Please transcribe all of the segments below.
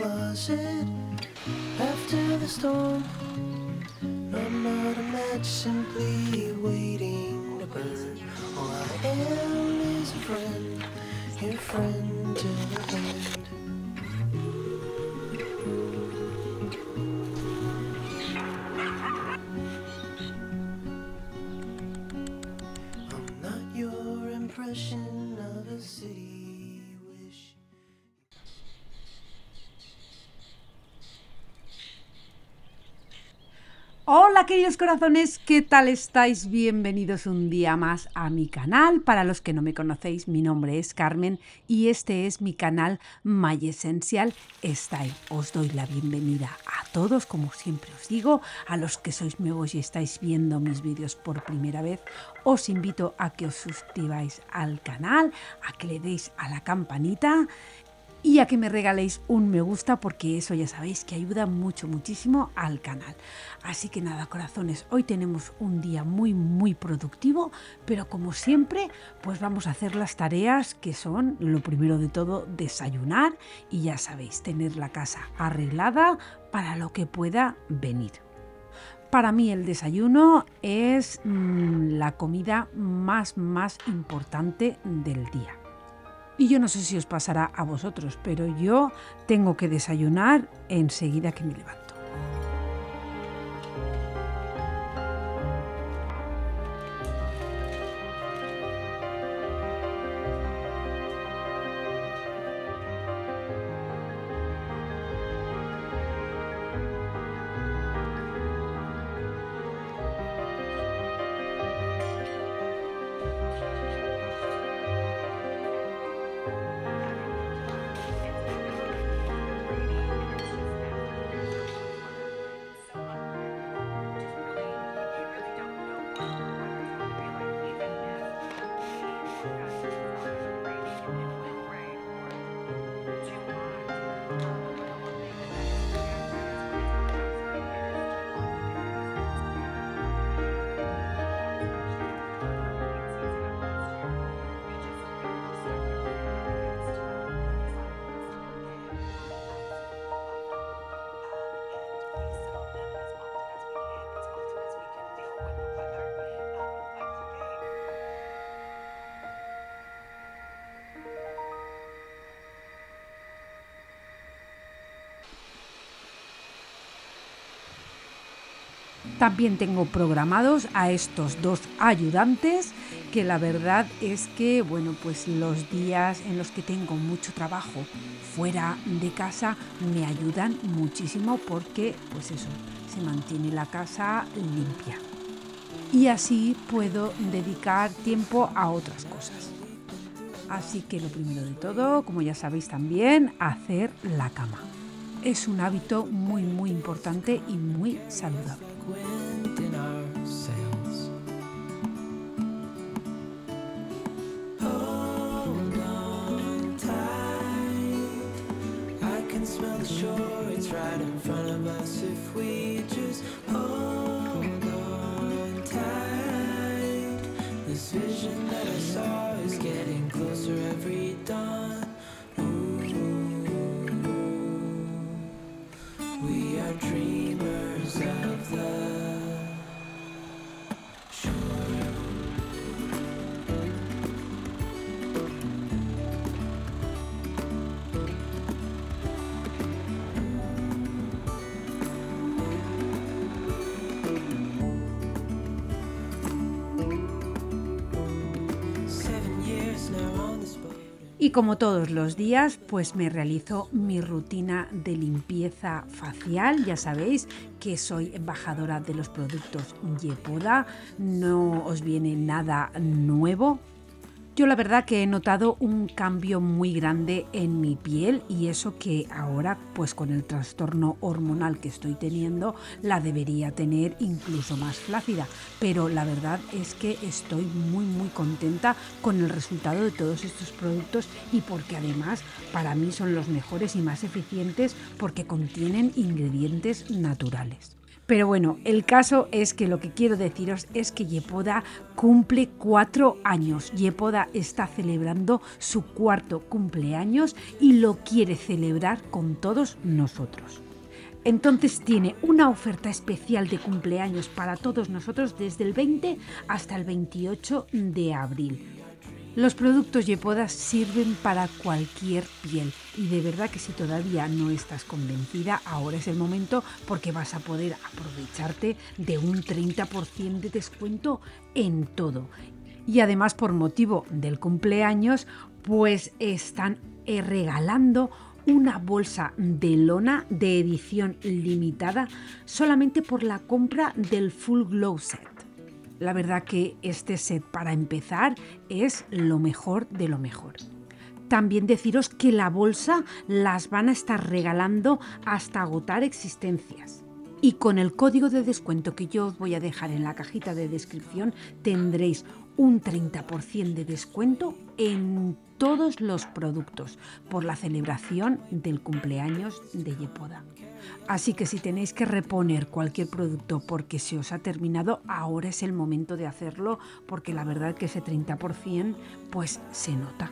closet after the storm. I'm not a match, simply waiting to burn. All I am is a friend, your friend to the end. I'm not your impression of a city you wish. Hola queridos corazones, ¿qué tal estáis? Bienvenidos un día más a mi canal. Para los que no me conocéis, mi nombre es Carmen y este es mi canal My Essential Style. Os doy la bienvenida a todos, como siempre os digo, a los que sois nuevos y estáis viendo mis vídeos por primera vez. Os invito a que os suscribáis al canal, a que le deis a la campanita y a que me regaléis un me gusta, porque eso ya sabéis que ayuda muchísimo al canal. Así que nada, corazones, hoy tenemos un día muy productivo, pero como siempre, pues vamos a hacer las tareas que son, lo primero de todo, desayunar y ya sabéis, tener la casa arreglada para lo que pueda venir. Para mí el desayuno es la comida más importante del día. Y yo no sé si os pasará a vosotros, pero yo tengo que desayunar enseguida que me levanto. También tengo programados a estos dos ayudantes, que la verdad es que, bueno, pues los días en los que tengo mucho trabajo fuera de casa me ayudan muchísimo, porque, pues eso, se mantiene la casa limpia. Y así puedo dedicar tiempo a otras cosas. Así que lo primero de todo, como ya sabéis también, hacer la cama. Es un hábito muy importante y muy saludable. In our sails. Hold on tight. I can smell the shore, it's right in front of us. If we just hold on tight, this vision that I saw is getting closer every dawn. We are dreamers of the Y como todos los días, pues me realizo mi rutina de limpieza facial. Ya sabéis que soy embajadora de los productos Yepoda, no os viene nada nuevo. Yo la verdad que he notado un cambio muy grande en mi piel, y eso que ahora, pues con el trastorno hormonal que estoy teniendo, la debería tener incluso más flácida. Pero la verdad es que estoy muy contenta con el resultado de todos estos productos, y porque además para mí son los mejores y más eficientes, porque contienen ingredientes naturales. Pero bueno, el caso es que lo que quiero deciros es que Yepoda cumple 4 años. Yepoda está celebrando su 4º cumpleaños y lo quiere celebrar con todos nosotros. Entonces tiene una oferta especial de cumpleaños para todos nosotros desde el 20 hasta el 28 de abril. Los productos Yepoda sirven para cualquier piel y de verdad que si todavía no estás convencida, ahora es el momento porque vas a poder aprovecharte de un 30% de descuento en todo. Y además por motivo del cumpleaños, pues están regalando una bolsa de lona de edición limitada solamente por la compra del Full Glow Set. La verdad que este set para empezar es lo mejor de lo mejor. También deciros que la bolsa las van a estar regalando hasta agotar existencias. Y con el código de descuento que yo os voy a dejar en la cajita de descripción tendréis un 30% de descuento en todos los productos por la celebración del cumpleaños de Yepoda. Así que si tenéis que reponer cualquier producto porque se os ha terminado, ahora es el momento de hacerlo porque la verdad que ese 30% pues se nota.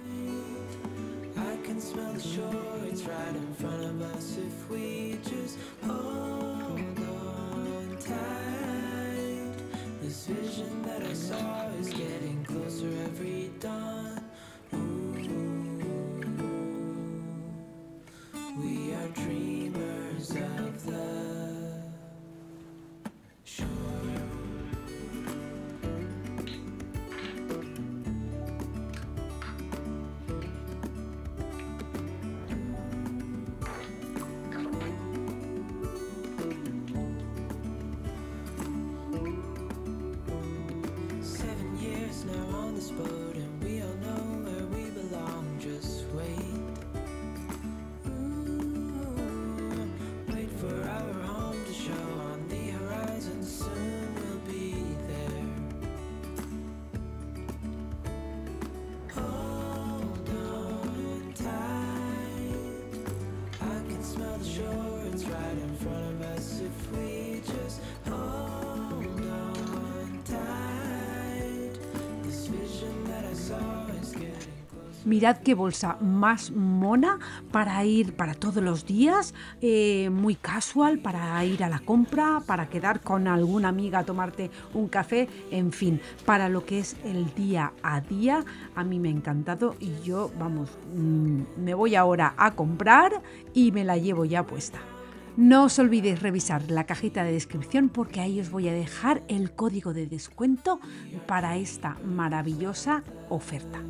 Mirad qué bolsa más mona para ir para todos los días, muy casual, para ir a la compra, para quedar con alguna amiga a tomarte un café, en fin, para lo que es el día a día. A mí me ha encantado y yo, vamos, me voy ahora a comprar y me la llevo ya puesta. No os olvidéis revisar la cajita de descripción porque ahí os voy a dejar el código de descuento para esta maravillosa oferta.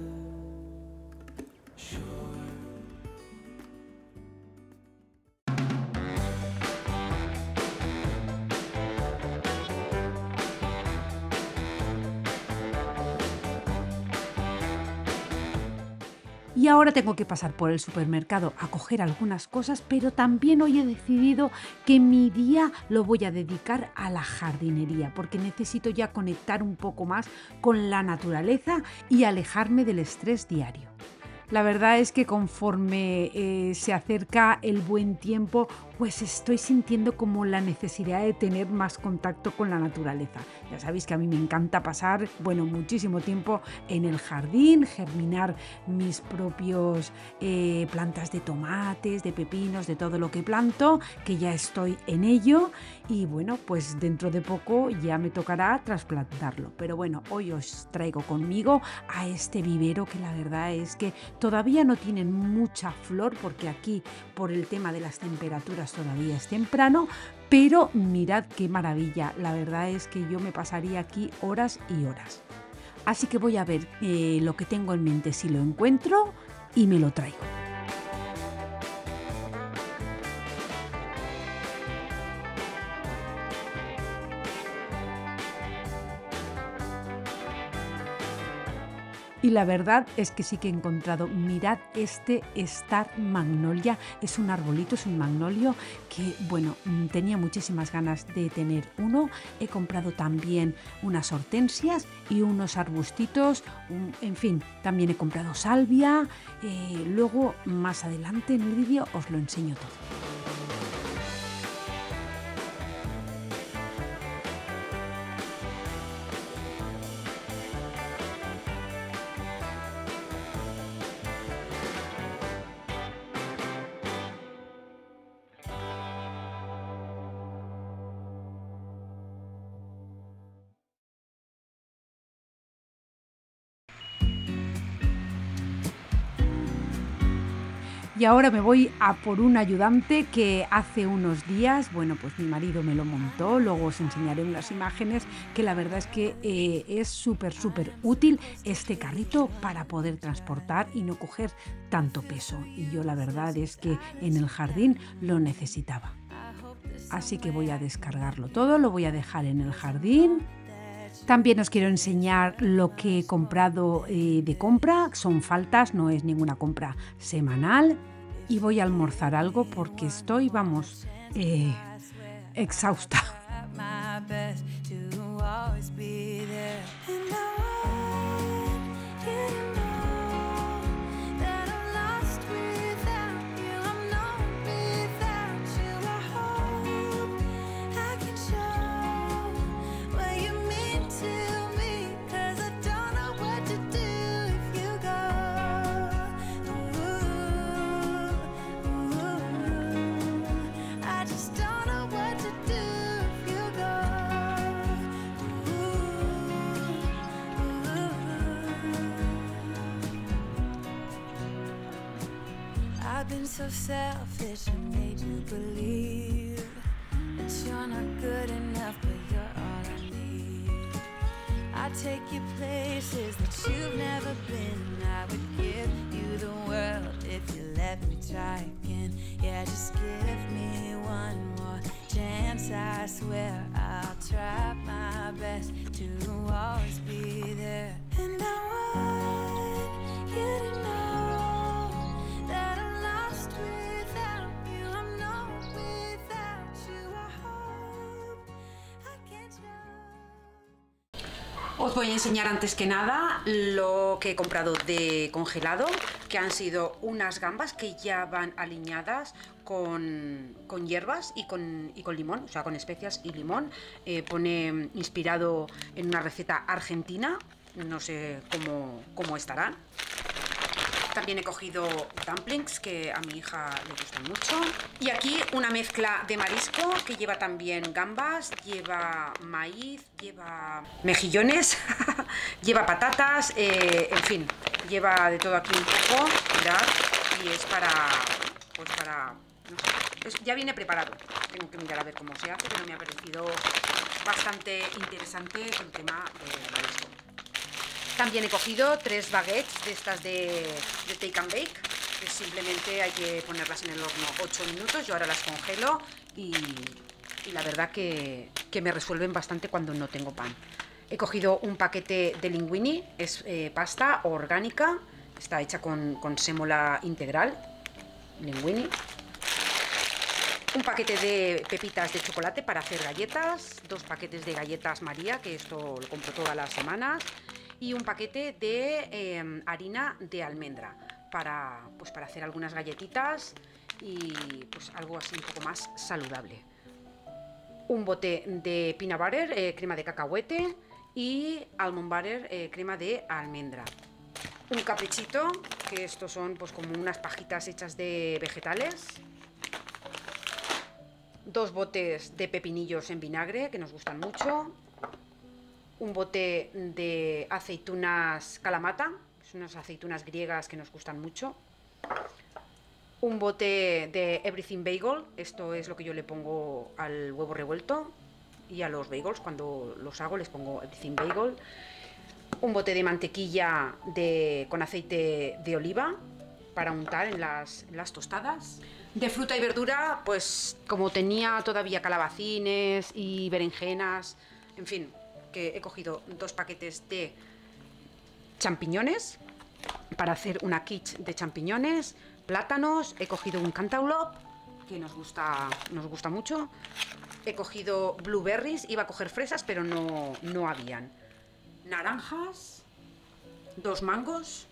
Y ahora tengo que pasar por el supermercado a coger algunas cosas, pero también hoy he decidido que mi día lo voy a dedicar a la jardinería, porque necesito ya conectar un poco más con la naturaleza y alejarme del estrés diario. La verdad es que conforme se acerca el buen tiempo, pues estoy sintiendo como la necesidad de tener más contacto con la naturaleza. Ya sabéis que a mí me encanta pasar, muchísimo tiempo en el jardín, germinar mis propios plantas de tomates, de pepinos, de todo lo que planto, que ya estoy en ello. Y pues dentro de poco ya me tocará trasplantarlo. Pero hoy os traigo conmigo a este vivero que la verdad es que todavía no tienen mucha flor porque aquí por el tema de las temperaturas todavía es temprano, pero mirad qué maravilla, la verdad es que yo me pasaría aquí horas y horas. Así que voy a ver lo que tengo en mente, si lo encuentro y me lo traigo. Y la verdad es que sí que he encontrado, mirad este Star Magnolia, es un arbolito, es un magnolio que tenía muchísimas ganas de tener uno. He comprado también unas hortensias y unos arbustitos, en fin, también he comprado salvia, luego más adelante en el vídeo os lo enseño todo. Y ahora me voy a por un ayudante que hace unos días, bueno, pues mi marido me lo montó, luego os enseñaré unas imágenes, que la verdad es que es súper útil este carrito para poder transportar y no coger tanto peso. Y yo la verdad es que en el jardín lo necesitaba. Así que voy a descargarlo todo, lo voy a dejar en el jardín. También os quiero enseñar lo que he comprado de compra. Son faltas, no es ninguna compra semanal. Y voy a almorzar algo porque estoy, vamos, exhausta. I've been so selfish and made you believe that you're not good enough, but you're all I need. I take you places that you've never been. I would give you the world if you let me try again. Yeah, just give me one more chance. I swear I'll try my best to always be there. And I want you to know that I'm lost without you. I'm not without you. I hope I can show. Os voy a enseñar antes que nada lo que he comprado de congelado, que han sido unas gambas que ya van aliñadas con hierbas y con limón, o sea, con especias y limón. Pone inspirado en una receta argentina, no sé cómo estarán. También he cogido dumplings, que a mi hija le gustan mucho. Y aquí una mezcla de marisco que lleva también gambas, lleva maíz, lleva mejillones, lleva patatas, en fin, lleva de todo aquí un poco, mirad, y es para, no sé, ya viene preparado. Tengo que mirar a ver cómo se hace, pero me ha parecido bastante interesante el tema del marisco. También he cogido 3 baguettes de estas de Take and Bake, que simplemente hay que ponerlas en el horno 8 minutos. Yo ahora las congelo y la verdad que me resuelven bastante cuando no tengo pan. He cogido un paquete de linguini, es pasta orgánica, está hecha con sémola integral, linguini. Un paquete de pepitas de chocolate para hacer galletas, 2 paquetes de galletas María, que esto lo compro todas las semanas, y un paquete de harina de almendra para hacer algunas galletitas y pues algo así un poco más saludable. Un bote de peanut butter, crema de cacahuete, y almond butter, crema de almendra. Un caprichito, que estos son pues como unas pajitas hechas de vegetales. 2 botes de pepinillos en vinagre, que nos gustan mucho. Un bote de aceitunas Kalamata, son unas aceitunas griegas que nos gustan mucho. Un bote de Everything Bagel, esto es lo que yo le pongo al huevo revuelto y a los bagels, cuando los hago les pongo Everything Bagel. Un bote de mantequilla con aceite de oliva para untar en las tostadas. De fruta y verdura, pues como tenía todavía calabacines y berenjenas, en fin, que he cogido 2 paquetes de champiñones para hacer una quiche de champiñones, plátanos, he cogido un cantaloupe, que nos gusta mucho, he cogido blueberries, iba a coger fresas, pero no habían, naranjas, 2 mangos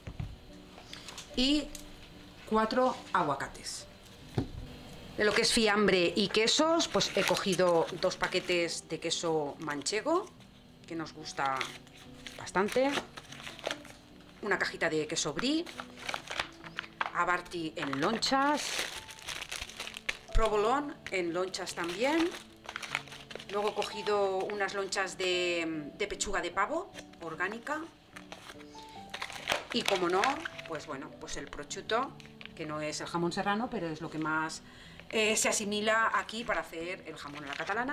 y 4 aguacates. De lo que es fiambre y quesos, pues he cogido 2 paquetes de queso manchego, que nos gusta bastante, una cajita de queso brie, Abarty en lonchas, provolone en lonchas también. Luego he cogido unas lonchas de pechuga de pavo orgánica y, como no, pues bueno, pues el prosciutto que no es el jamón serrano, pero es lo que más se asimila aquí para hacer el jamón a la catalana.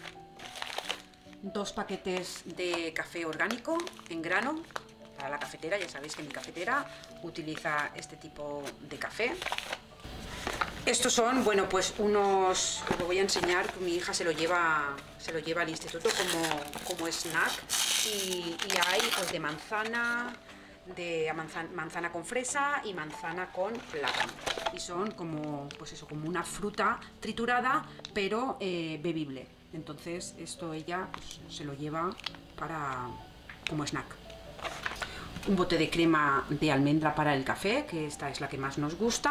2 paquetes de café orgánico en grano para la cafetera. Ya sabéis que mi cafetera utiliza este tipo de café. Estos son, bueno, pues unos, os lo voy a enseñar, que mi hija se lo lleva al instituto como snack, y hay pues de manzana con fresa y manzana con plátano, y son como, pues eso, como una fruta triturada pero bebible. Entonces esto ella pues, se lo lleva como snack. Un bote de crema de almendra para el café, que esta es la que más nos gusta.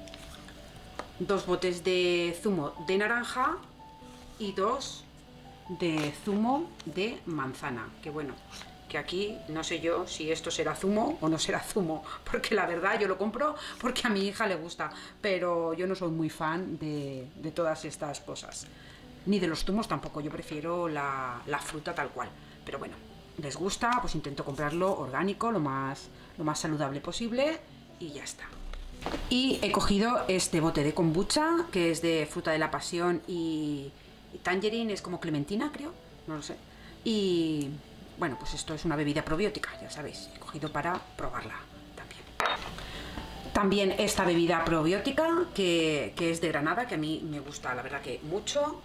2 botes de zumo de naranja y 2 de zumo de manzana, que bueno, que aquí no sé yo si esto será zumo o no será zumo, porque la verdad yo lo compro porque a mi hija le gusta, pero yo no soy muy fan de todas estas cosas, ni de los zumos tampoco. Yo prefiero la fruta tal cual, pero bueno, les gusta, pues intento comprarlo orgánico, lo más saludable posible, y ya está. Y he cogido este bote de kombucha, que es de fruta de la pasión y tangerine, es como clementina, creo, no lo sé. Y bueno, pues esto es una bebida probiótica, ya sabéis, he cogido para probarla también. También esta bebida probiótica, que es de Granada, que a mí me gusta, la verdad que mucho.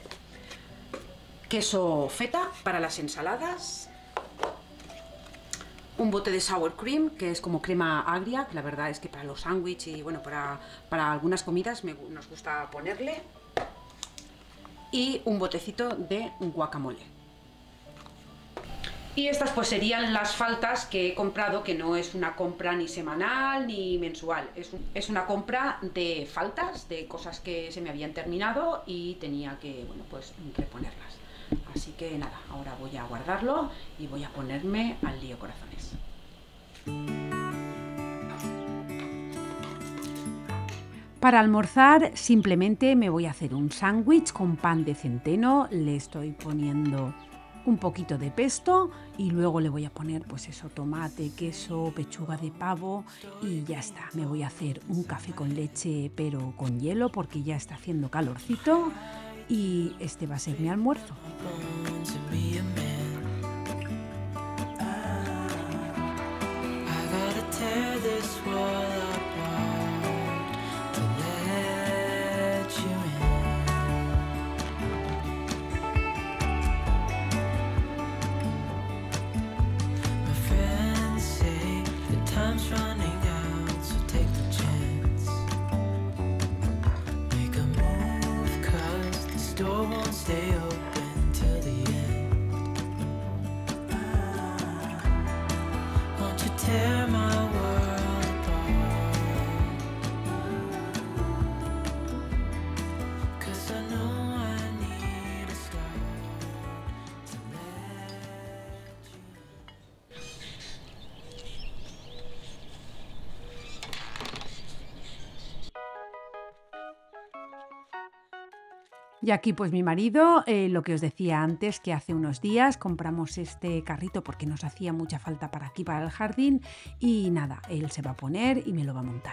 Queso feta para las ensaladas. Un bote de sour cream, que es como crema agria, que la verdad es que para los sándwiches y bueno, para algunas comidas nos gusta ponerle. Y un botecito de guacamole. Y estas pues serían las faltas que he comprado, que no es una compra ni semanal ni mensual. Es una compra de faltas, de cosas que se me habían terminado y tenía que, bueno, pues reponerlas. Así que nada, ahora voy a guardarlo y voy a ponerme al lío, corazones. Para almorzar simplemente me voy a hacer un sándwich con pan de centeno. Le estoy poniendo un poquito de pesto y luego le voy a poner pues eso, tomate, queso, pechuga de pavo, y ya está. Me voy a hacer un café con leche pero con hielo porque ya está haciendo calorcito, y este va a ser mi almuerzo. Y aquí pues mi marido, lo que os decía antes, que hace unos días compramos este carrito porque nos hacía mucha falta para aquí, para el jardín, y nada, él se va a poner y me lo va a montar.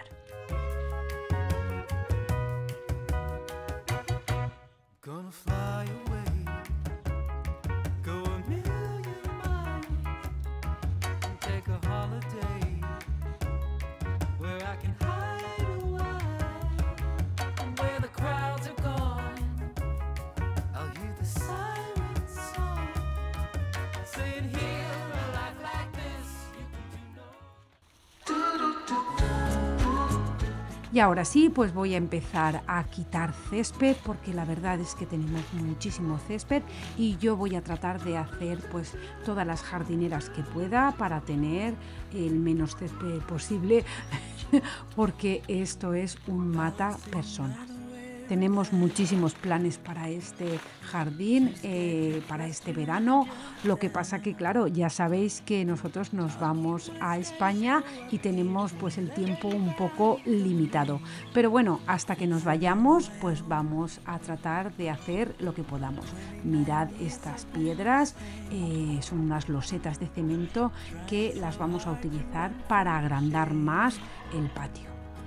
Y ahora sí, pues voy a empezar a quitar césped, porque la verdad es que tenemos muchísimo césped y yo voy a tratar de hacer pues todas las jardineras que pueda para tener el menos césped posible, porque esto es un mata personas. Tenemos muchísimos planes para este jardín, para este verano. Lo que pasa que, claro, ya sabéis que nosotros nos vamos a España y tenemos pues el tiempo un poco limitado. Pero bueno, hasta que nos vayamos, pues vamos a tratar de hacer lo que podamos. Mirad estas piedras, son unas losetas de cemento que las vamos a utilizar para agrandar más el patio.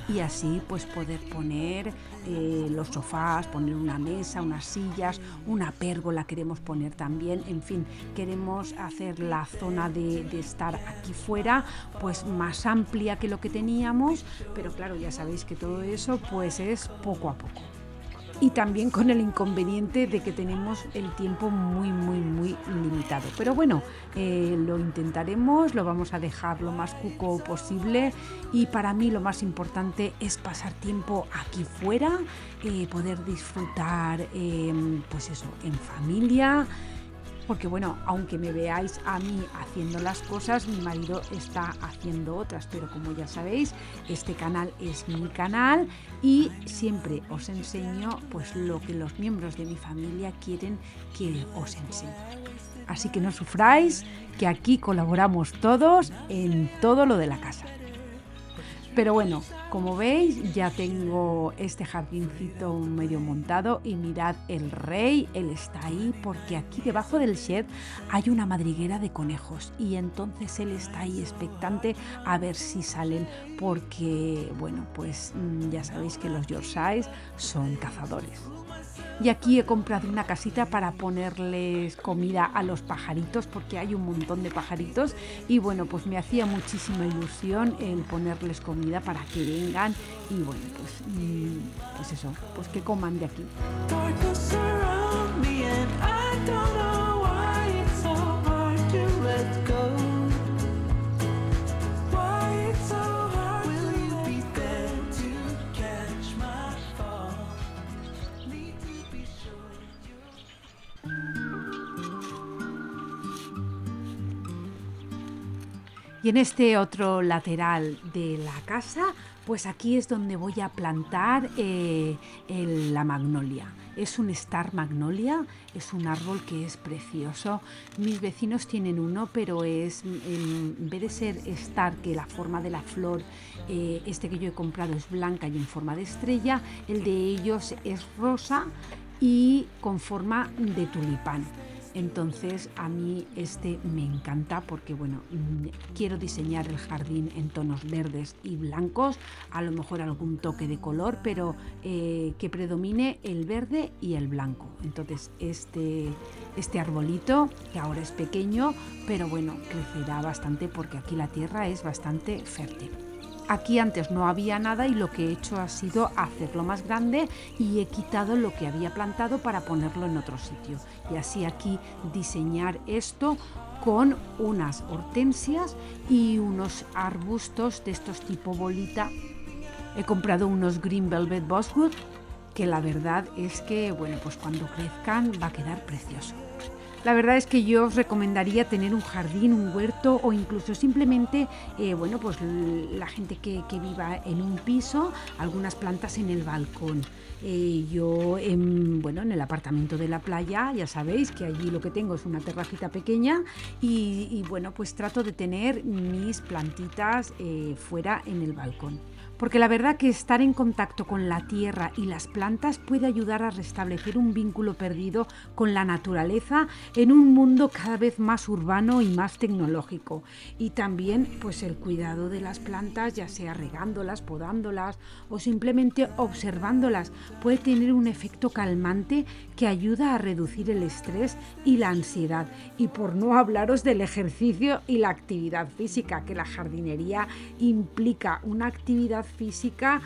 y así pues poder poner los sofás, poner una mesa, unas sillas, una pérgola queremos poner también, en fin, queremos hacer la zona de estar aquí fuera pues más amplia que lo que teníamos, pero claro, ya sabéis que todo eso pues es poco a poco. Y también con el inconveniente de que tenemos el tiempo muy limitado. Pero bueno, lo intentaremos, lo vamos a dejar lo más cuco posible y para mí lo más importante es pasar tiempo aquí fuera, poder disfrutar pues eso, en familia. Porque bueno, aunque me veáis a mí haciendo las cosas, mi marido está haciendo otras, pero como ya sabéis, este canal es mi canal y siempre os enseño pues lo que los miembros de mi familia quieren que os enseñe. Así que no sufráis, que aquí colaboramos todos en todo lo de la casa. Pero bueno, como veis, ya tengo este jardincito medio montado y mirad el rey, él está ahí porque aquí debajo del shed hay una madriguera de conejos y entonces él está ahí expectante a ver si salen porque, bueno, pues ya sabéis que los Yorkshires son cazadores. Y aquí he comprado una casita para ponerles comida a los pajaritos porque hay un montón de pajaritos y bueno, pues me hacía muchísima ilusión el ponerles comida para que vengan y bueno, pues eso, pues que coman de aquí. Y en este otro lateral de la casa, pues aquí es donde voy a plantar la magnolia. Es un Star Magnolia, es un árbol que es precioso. Mis vecinos tienen uno, pero en vez de ser Star, que la forma de la flor, este que yo he comprado es blanca y en forma de estrella, el de ellos es rosa y con forma de tulipán. Entonces a mí este me encanta porque bueno, quiero diseñar el jardín en tonos verdes y blancos, a lo mejor algún toque de color, pero que predomine el verde y el blanco. Entonces este arbolito, que ahora es pequeño, pero bueno, crecerá bastante porque aquí la tierra es bastante fértil. Aquí antes no había nada y lo que he hecho ha sido hacerlo más grande y he quitado lo que había plantado para ponerlo en otro sitio. Y así aquí diseñar esto con unas hortensias y unos arbustos de estos tipo bolita. He comprado unos Green Velvet Bosswood que la verdad es que, bueno, pues cuando crezcan va a quedar precioso. La verdad es que yo os recomendaría tener un jardín, un huerto o incluso simplemente, bueno, pues la gente que viva en un piso, algunas plantas en el balcón. Yo, en el apartamento de la playa, ya sabéis que allí lo que tengo es una terracita pequeña y bueno, pues trato de tener mis plantitas fuera en el balcón. Porque la verdad que estar en contacto con la tierra y las plantas puede ayudar a restablecer un vínculo perdido con la naturaleza en un mundo cada vez más urbano y más tecnológico. Y también pues el cuidado de las plantas, ya sea regándolas, podándolas o simplemente observándolas, puede tener un efecto calmante que ayuda a reducir el estrés y la ansiedad. Y por no hablaros del ejercicio y la actividad física, que la jardinería implica una actividad física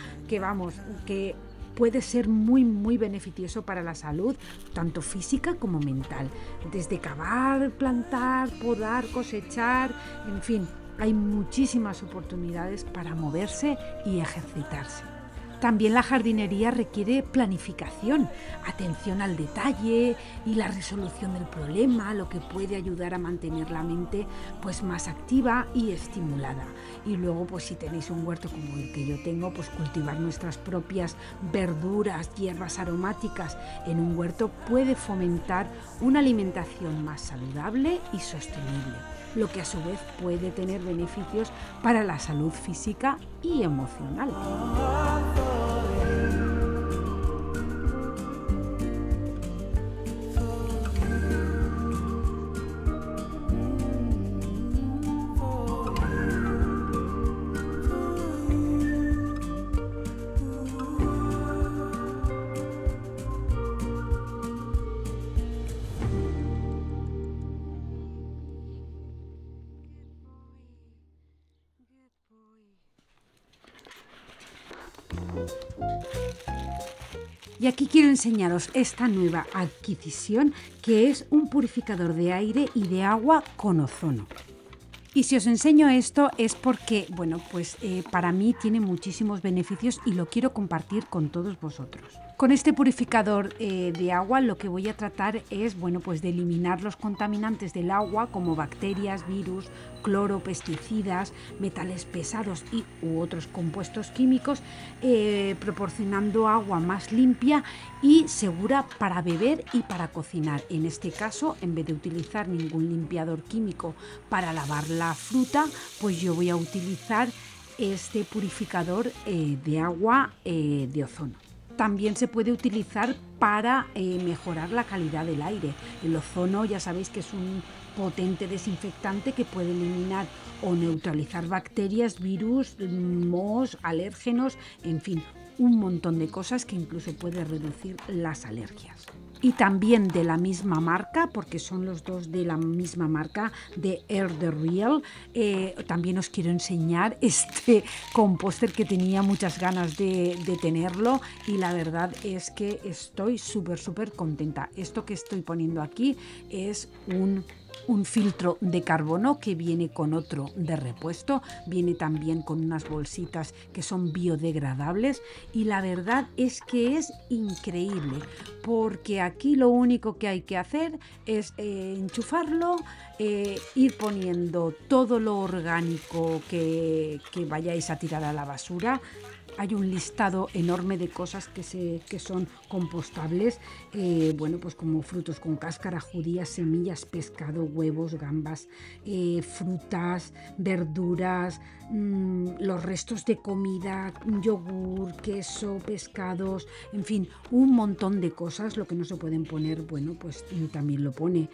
que puede ser muy beneficioso para la salud, tanto física como mental. Desde cavar, plantar, podar, cosechar, en fin, hay muchísimas oportunidades para moverse y ejercitarse. También la jardinería requiere planificación, atención al detalle y la resolución del problema, lo que puede ayudar a mantener la mente pues más activa y estimulada. Y luego pues si tenéis un huerto como el que yo tengo, pues cultivar nuestras propias verduras, hierbas aromáticas en un huerto puede fomentar una alimentación más saludable y sostenible, lo que a su vez puede tener beneficios para la salud física y emocional. Y aquí quiero enseñaros esta nueva adquisición, que es un purificador de aire y de agua con ozono. Y si os enseño esto es porque, bueno, pues para mí tiene muchísimos beneficios y lo quiero compartir con todos vosotros. Con este purificador de agua lo que voy a tratar es, bueno, pues de eliminar los contaminantes del agua como bacterias, virus, cloro, pesticidas, metales pesados u otros compuestos químicos, proporcionando agua más limpia y segura para beber y para cocinar. En este caso, en vez de utilizar ningún limpiador químico para lavar la fruta, pues yo voy a utilizar este purificador de agua de ozono. También se puede utilizar para mejorar la calidad del aire. El ozono ya sabéis que es un potente desinfectante que puede eliminar o neutralizar bacterias, virus, mohos, alérgenos, en fin, un montón de cosas que incluso puede reducir las alergias. Y también de la misma marca, porque son los dos de la misma marca, de Air the Real. También os quiero enseñar este composter que tenía muchas ganas de tenerlo y la verdad es que estoy súper contenta. Esto que estoy poniendo aquí es un filtro de carbono que viene con otro de repuesto, viene también con unas bolsitas que son biodegradables y la verdad es que es increíble porque aquí lo único que hay que hacer es enchufarlo, ir poniendo todo lo orgánico que vayáis a tirar a la basura. Hay un listado enorme de cosas que son compostables, bueno, pues como frutos con cáscara, judías, semillas, pescado, huevos, gambas, frutas, verduras, los restos de comida, yogur, queso, pescados, en fin, un montón de cosas. Lo que no se pueden poner, bueno, pues también lo pone,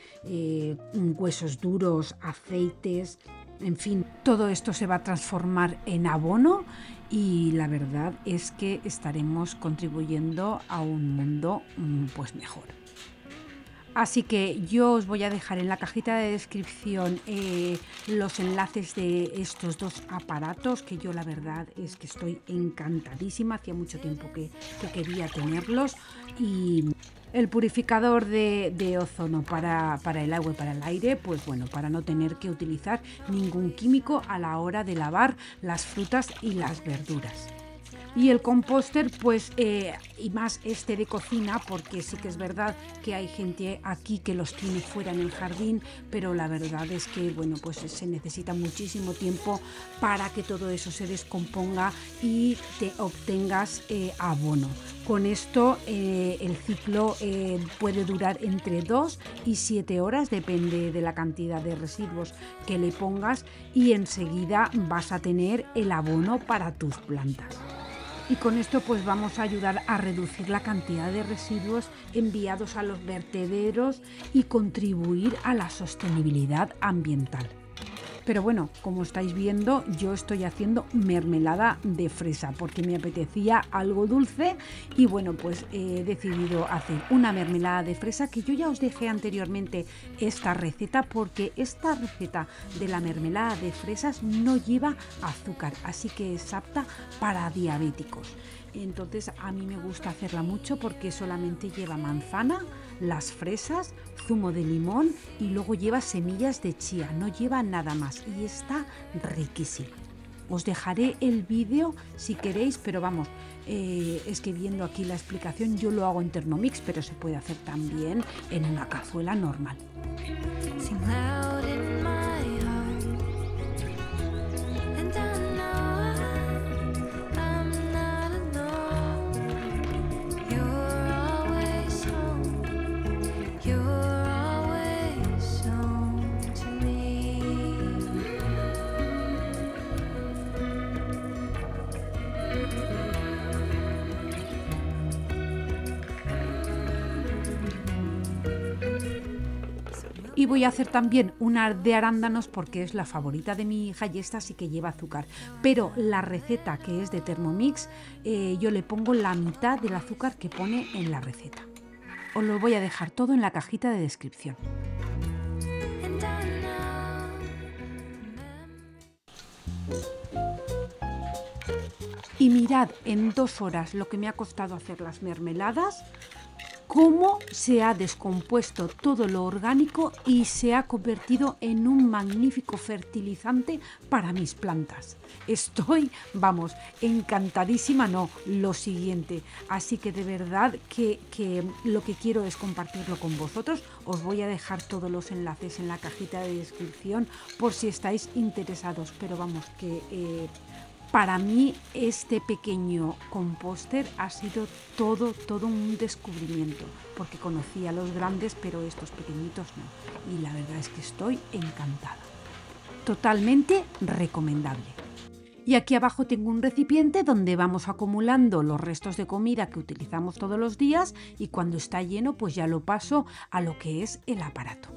huesos duros, aceites. En fin, todo esto se va a transformar en abono y la verdad es que estaremos contribuyendo a un mundo pues mejor. Así que yo os voy a dejar en la cajita de descripción los enlaces de estos dos aparatos que yo la verdad es que estoy encantadísima. Hacía mucho tiempo que quería tenerlos y el purificador de ozono para el agua y para el aire, pues bueno, para no tener que utilizar ningún químico a la hora de lavar las frutas y las verduras. Y el composter, pues, y más este de cocina, porque sí que es verdad que hay gente aquí que los tiene fuera en el jardín, pero la verdad es que, bueno, pues se necesita muchísimo tiempo para que todo eso se descomponga y te obtengas abono. Con esto el ciclo puede durar entre 2 y 7 horas, depende de la cantidad de residuos que le pongas y enseguida vas a tener el abono para tus plantas. Y con esto pues vamos a ayudar a reducir la cantidad de residuos enviados a los vertederos y contribuir a la sostenibilidad ambiental. Pero bueno, como estáis viendo, yo estoy haciendo mermelada de fresa porque me apetecía algo dulce y bueno, pues he decidido hacer una mermelada de fresa que yo ya os dejé anteriormente esta receta porque esta receta de la mermelada de fresas no lleva azúcar, así que es apta para diabéticos. Entonces a mí me gusta hacerla mucho porque solamente lleva manzana, las fresas, zumo de limón y luego lleva semillas de chía, no lleva nada más y está riquísima. Os dejaré el vídeo si queréis, pero vamos, es que viendo aquí la explicación yo lo hago en Thermomix, pero se puede hacer también en una cazuela normal. Y voy a hacer también una de arándanos porque es la favorita de mi hija y esta sí que lleva azúcar. Pero la receta que es de Thermomix, yo le pongo la mitad del azúcar que pone en la receta. Os lo voy a dejar todo en la cajita de descripción. Y mirad en 2 horas lo que me ha costado hacer las mermeladas, cómo se ha descompuesto todo lo orgánico y se ha convertido en un magnífico fertilizante para mis plantas. Estoy, vamos, encantadísima, no, lo siguiente. Así que de verdad que lo que quiero es compartirlo con vosotros. Os voy a dejar todos los enlaces en la cajita de descripción por si estáis interesados. Pero vamos, que para mí este pequeño compóster ha sido todo un descubrimiento, porque conocía a los grandes, pero estos pequeñitos no. Y la verdad es que estoy encantada. Totalmente recomendable. Y aquí abajo tengo un recipiente donde vamos acumulando los restos de comida que utilizamos todos los días y cuando está lleno pues ya lo paso a lo que es el aparato.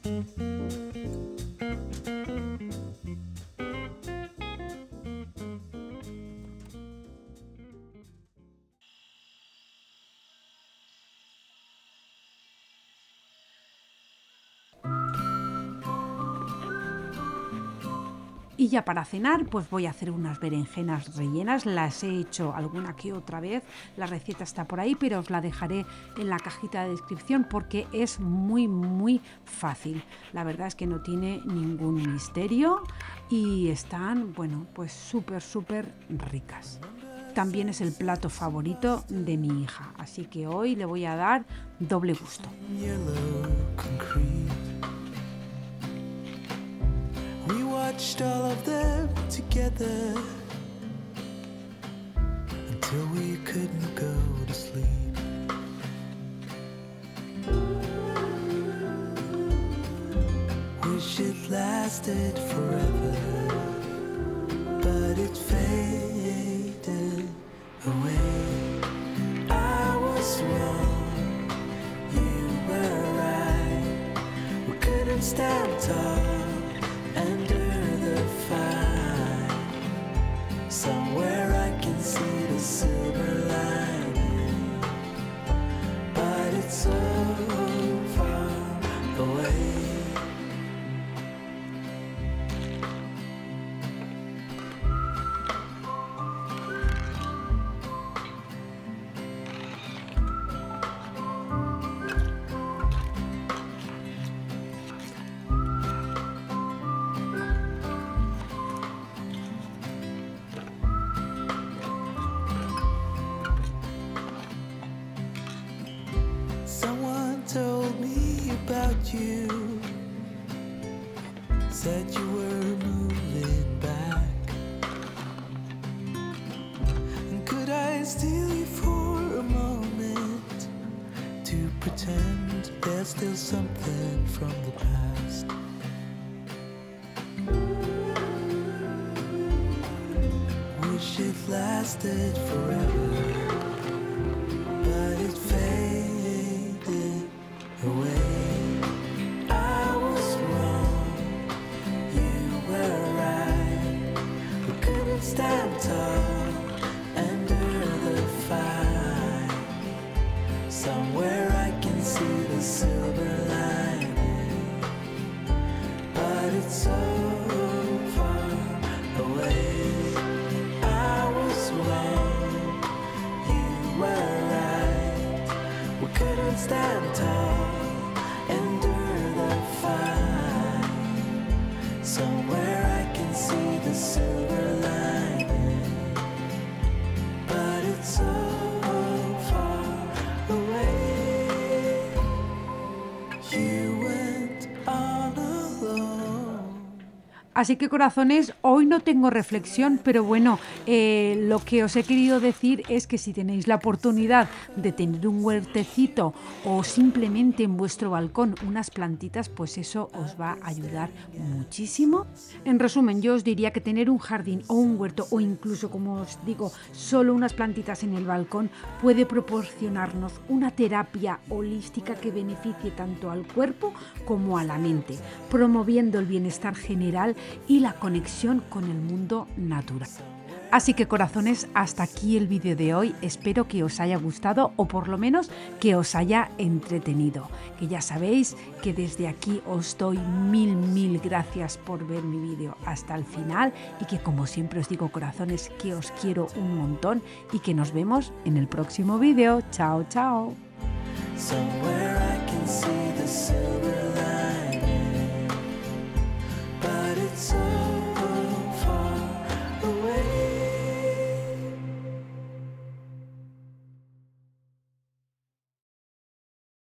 Y ya para cenar pues voy a hacer unas berenjenas rellenas, las he hecho alguna que otra vez, la receta está por ahí, pero os la dejaré en la cajita de descripción porque es muy fácil. La verdad es que no tiene ningún misterio y están, bueno, pues súper ricas. También es el plato favorito de mi hija, así que hoy le voy a dar doble gusto. We watched all of them together until we couldn't go to sleep. Wish it lasted forever, but it faded away. I was wrong, you were right. We couldn't stand tall under the fire. Somewhere I can see the silver lining, but it's so far away. Someone told me about you, said you were moving back. And could I steal you for a moment to pretend there's still something from the past? Wish it lasted forever, but it faded away. I was wrong, you were right. We couldn't stand tall under the fire. Somewhere I can see the silver lining, but it's so far away. I was wrong, you were right. We couldn't stand tall under the fire. Somewhere I can see the silver lining, but it's so far away. You went on alone. Así que corazones, hoy no tengo reflexión, pero bueno, lo que os he querido decir es que si tenéis la oportunidad de tener un huertecito o simplemente en vuestro balcón unas plantitas, pues eso os va a ayudar muchísimo. En resumen, yo os diría que tener un jardín o un huerto o incluso, como os digo, solo unas plantitas en el balcón puede proporcionarnos una terapia holística que beneficie tanto al cuerpo como a la mente, promoviendo el bienestar general y la conexión con el mundo natural. Así que corazones, hasta aquí el vídeo de hoy. Espero que os haya gustado o por lo menos que os haya entretenido. Que ya sabéis que desde aquí os doy mil gracias por ver mi vídeo hasta el final y que como siempre os digo corazones que os quiero un montón y que nos vemos en el próximo vídeo. Chao, chao. Somewhere